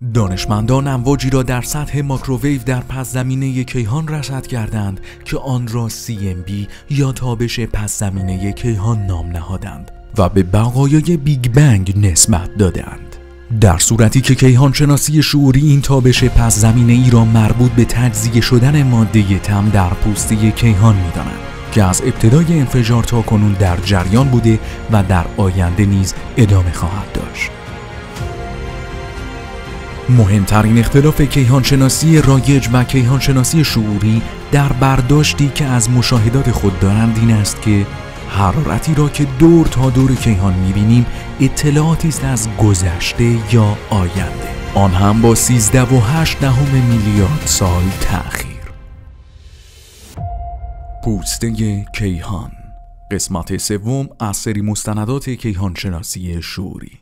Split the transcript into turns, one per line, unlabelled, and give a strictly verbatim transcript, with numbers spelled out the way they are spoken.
دانشمندان امواجی را در سطح ماکروویو در پس زمینه کیهان رصد کردند که آن را سی ام بی یا تابش پس زمینه کیهان نام نهادند و به بقایای بیگ بنگ نسبت دادند. در صورتی که کیهان شناسی شعوری این تابش پس زمینه ای را مربوط به تجزیه شدن ماده تم در پوسته کیهان می دانند که از ابتدای انفجار تا کنون در جریان بوده و در آینده نیز ادامه خواهد داشت. مهمترین اختلاف کیهانشناسی رایج و کیهانشناسی شعوری در برداشتی که از مشاهدات خود دارند این است که حرارتی را که دور تا دور کیهان می‌بینیم اطلاعاتی است از گذشته یا آینده، آن هم با سیزده و هشت دهم میلیارد سال تأخیر. پوسته کیهان، قسمت سوم از سری مستندات کیهانشناسی شعوری.